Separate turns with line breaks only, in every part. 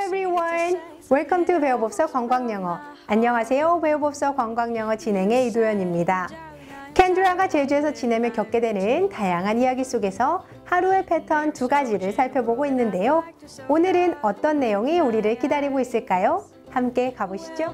everyone. Welcome to 배워봅서 관광영어. 안녕하세요. 배워봅서 관광영어 진행의 이도연입니다. 캔드라가 제주에서 지내며 겪게 되는 다양한 이야기 속에서 하루의 패턴 두 가지를 살펴보고 있는데요. 오늘은 어떤 내용이 우리를 기다리고 있을까요? 함께 가보시죠.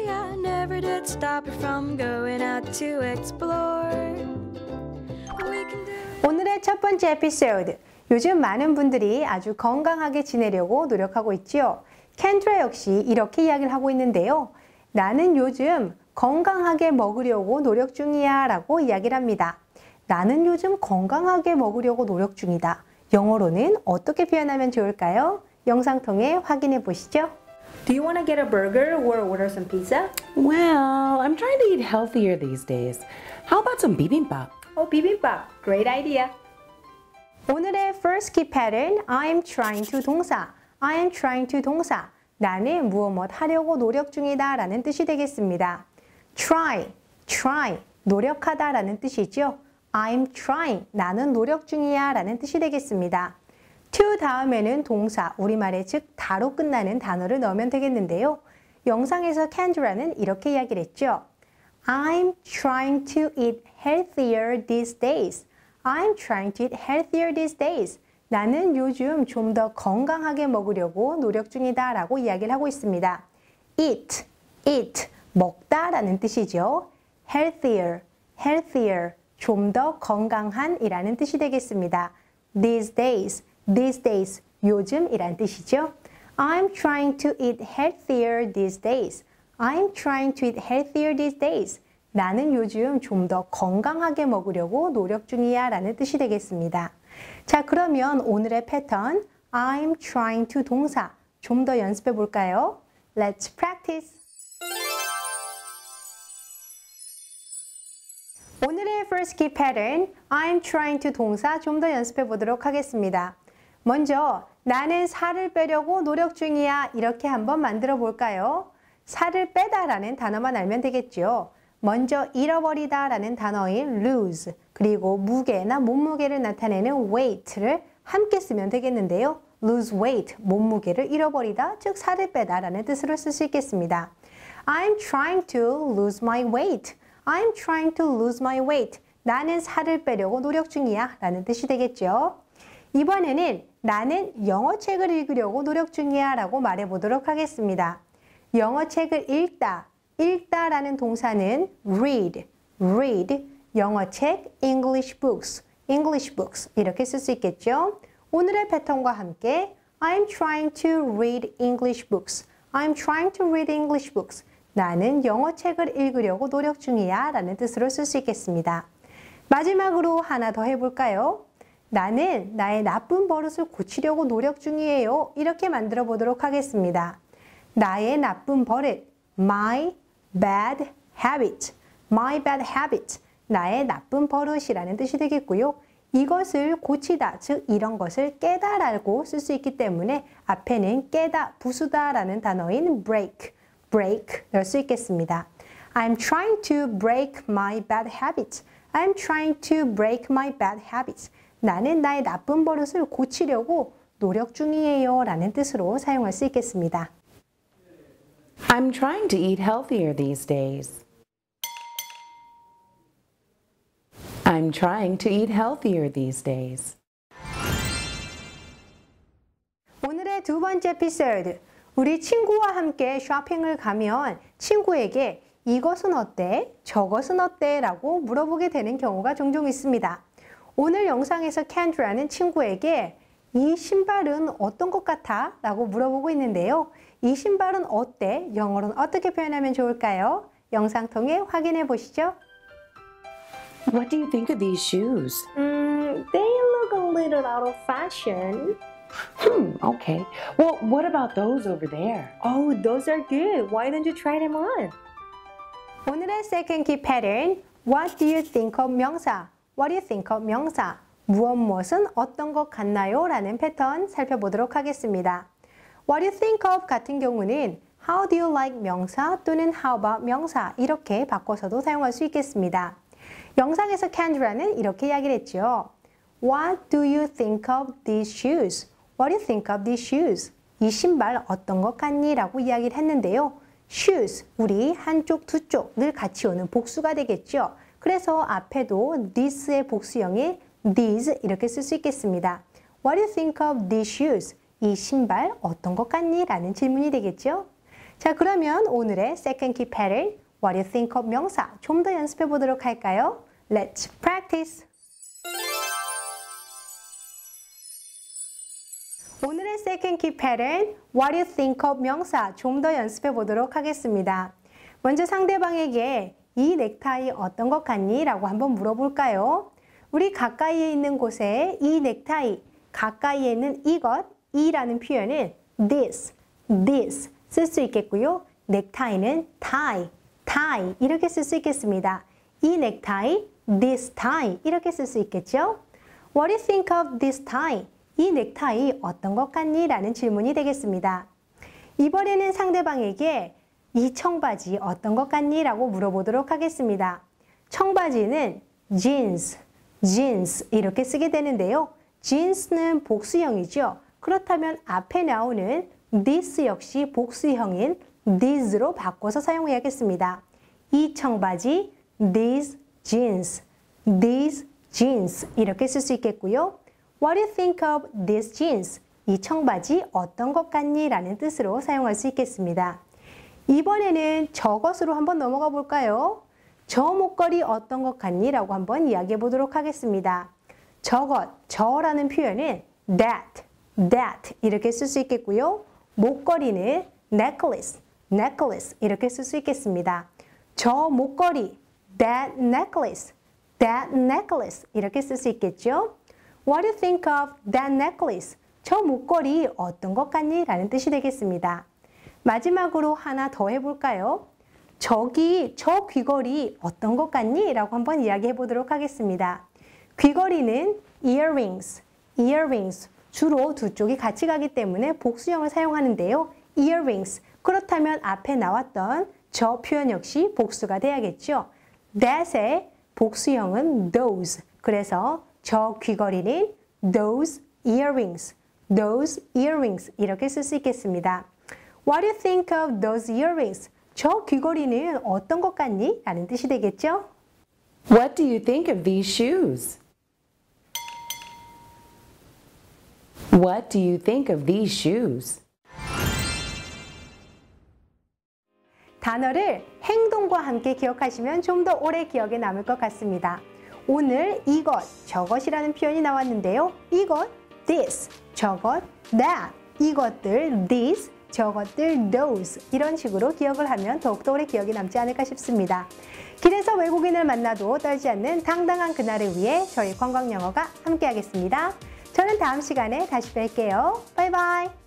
오늘의 첫 번째 에피소드. 요즘 많은 분들이 아주 건강하게 지내려고 노력하고 있지요. 캔드라 역시 이렇게 이야기를 하고 있는데요. 나는 요즘 건강하게 먹으려고 노력 중이야 라고 이야기를 합니다. 나는 요즘 건강하게 먹으려고 노력 중이다. 영어로는 어떻게 표현하면 좋을까요? 영상 통해 확인해 보시죠. Do you want to get a burger or order some pizza?
Well, I'm trying to eat healthier these days. How about some bibimbap?
Oh, bibimbap. Great idea. 오늘의 first key pattern, I'm trying to 동사. I am trying to 동사. 나는 무엇 하려고 노력 중이다 라는 뜻이 되겠습니다. try, 노력하다 라는 뜻이죠. I'm trying, 나는 노력 중이야 라는 뜻이 되겠습니다. to 다음에는 동사, 우리말의 즉 다로 끝나는 단어를 넣으면 되겠는데요. 영상에서 캔드라는 이렇게 이야기를 했죠. I'm trying to eat healthier these days. I'm trying to eat healthier these days. 나는 요즘 좀 더 건강하게 먹으려고 노력 중이다 라고 이야기를 하고 있습니다. eat, 먹다 라는 뜻이죠. healthier, 좀 더 건강한 이라는 뜻이 되겠습니다. these days, 요즘 이란 뜻이죠. I'm trying to eat healthier these days. I'm trying to eat healthier these days. 나는 요즘 좀 더 건강하게 먹으려고 노력 중이야 라는 뜻이 되겠습니다. 자, 그러면 오늘의 패턴 I'm trying to 동사 좀 더 연습해 볼까요? Let's practice. 오늘의 first key pattern I'm trying to 동사 좀 더 연습해 보도록 하겠습니다. 먼저 나는 살을 빼려고 노력 중이야 이렇게 한번 만들어 볼까요? 살을 빼다 라는 단어만 알면 되겠죠. 먼저 잃어버리다 라는 단어인 lose 그리고 무게나 몸무게를 나타내는 weight를 함께 쓰면 되겠는데요. lose weight, 몸무게를 잃어버리다, 즉 살을 빼다 라는 뜻으로 쓸 수 있겠습니다. I'm trying to lose my weight. I'm trying to lose my weight. 나는 살을 빼려고 노력 중이야 라는 뜻이 되겠죠. 이번에는 나는 영어책을 읽으려고 노력 중이야 라고 말해보도록 하겠습니다. 영어책을 읽다라는 동사는 read, 영어책, English books 이렇게 쓸 수 있겠죠. 오늘의 패턴과 함께 I'm trying to read English books. I'm trying to read English books. 나는 영어책을 읽으려고 노력 중이야 라는 뜻으로 쓸 수 있겠습니다. 마지막으로 하나 더 해볼까요? 나는 나의 나쁜 버릇을 고치려고 노력 중이에요. 이렇게 만들어 보도록 하겠습니다. 나의 나쁜 버릇, my bad habit, 나의 나쁜 버릇이라는 뜻이 되겠고요. 이것을 고치다, 즉 이런 것을 깨다라고 쓸 수 있기 때문에 앞에는 깨다, 부수다라는 단어인 break 넣을 수 있겠습니다. I'm trying to break my bad habits. I'm trying to break my bad habits. 나는 나의 나쁜 버릇을 고치려고 노력 중이에요 라는 뜻으로 사용할 수 있겠습니다.
I'm trying to eat healthier these days. I'm trying to eat healthier these days.
오늘의 두 번째 에피소드. 우리 친구와 함께 쇼핑을 가면 친구에게 이것은 어때? 저것은 어때? 라고 물어보게 되는 경우가 종종 있습니다. 오늘 영상에서 캔드라는 친구에게 이 신발은 어떤 것 같아? 라고 물어보고 있는데요. 이 신발은 어때? 영어로는 어떻게 표현하면 좋을까요? 영상 통해 확인해 보시죠.
What do you think of these shoes?
They look a little out of fashion.
Okay. Well, what about those over there?
Oh, those are good. Why don't you try them on? 오늘의 second key pattern, What do you think of 명사? What do you think of 명사? 무엇은 어떤 것 같나요? 라는 패턴 살펴보도록 하겠습니다. What do you think of 같은 경우는 How do you like 명사 또는 How about 명사 이렇게 바꿔서도 사용할 수 있겠습니다. 영상에서 캔드라는 이렇게 이야기를 했죠. What do you think of these shoes? What do you think of these shoes? 이 신발 어떤 것 같니? 라고 이야기를 했는데요. shoes, 우리 한쪽, 두쪽 늘 같이 오는 복수가 되겠죠. 그래서 앞에도 this의 복수형인 these 이렇게 쓸 수 있겠습니다. What do you think of these shoes? 이 신발 어떤 것 같니? 라는 질문이 되겠죠. 자, 그러면 오늘의 second key pattern, what do you think of 명사 좀 더 연습해 보도록 할까요? Let's practice! 오늘의 second key pattern, what do you think of 명사 좀 더 연습해 보도록 하겠습니다. 먼저 상대방에게 이 넥타이 어떤 것 같니? 라고 한번 물어볼까요? 우리 가까이에 있는 곳에 이 넥타이, 가까이에 있는 이것, 이라는 표현은 this 쓸 수 있겠고요. 넥타이는 tie 이렇게 쓸 수 있겠습니다. 이 넥타이, this tie 이렇게 쓸 수 있겠죠. What do you think of this tie? 이 넥타이 어떤 것 같니? 라는 질문이 되겠습니다. 이번에는 상대방에게 이 청바지 어떤 것 같니? 라고 물어보도록 하겠습니다. 청바지는 jeans 이렇게 쓰게 되는데요. jeans는 복수형이죠. 그렇다면 앞에 나오는 this 역시 복수형인 these로 바꿔서 사용해야겠습니다. 이 청바지, these jeans 이렇게 쓸 수 있겠고요. What do you think of these jeans? 이 청바지 어떤 것 같니? 라는 뜻으로 사용할 수 있겠습니다. 이번에는 저것으로 한번 넘어가 볼까요? 저 목걸이 어떤 것 같니? 라고 한번 이야기해 보도록 하겠습니다. 저라는 표현은 that 이렇게 쓸 수 있겠고요. 목걸이는 necklace 이렇게 쓸 수 있겠습니다. 저 목걸이, that necklace 이렇게 쓸 수 있겠죠. What do you think of that necklace? 저 목걸이 어떤 것 같니? 라는 뜻이 되겠습니다. 마지막으로 하나 더 해볼까요? 저 귀걸이 어떤 것 같니? 라고 한번 이야기해 보도록 하겠습니다. 귀걸이는 earrings 주로 두 쪽이 같이 가기 때문에 복수형을 사용하는데요. earrings 그렇다면 앞에 나왔던 저 표현 역시 복수가 돼야겠죠. that의 복수형은 those 그래서 저 귀걸이는 those earrings 이렇게 쓸 수 있겠습니다. What do you think of those earrings? 저 귀걸이는 어떤 것 같니? 라는 뜻이 되겠죠?
What do you think of these shoes? What do you think of these shoes?
단어를 행동과 함께 기억하시면 좀 더 오래 기억에 남을 것 같습니다. 오늘 이것, 저것이라는 표현이 나왔는데요. 이것, this, 저것, that, 이것들, these, 저것들, those 이런 식으로 기억을 하면 더욱더 오래 기억이 남지 않을까 싶습니다. 길에서 외국인을 만나도 떨지 않는 당당한 그날을 위해 저희 관광영어가 함께하겠습니다. 저는 다음 시간에 다시 뵐게요. 바이바이.